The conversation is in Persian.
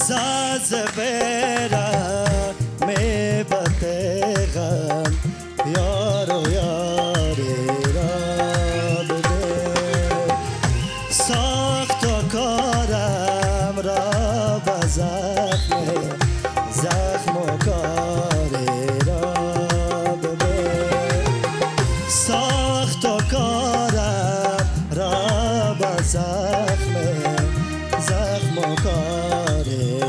ساز برم می بتغم یار و یاری را بده ساخت و کارم را به زخم و کاری را بده ساخت و کارم را به زخم و کاری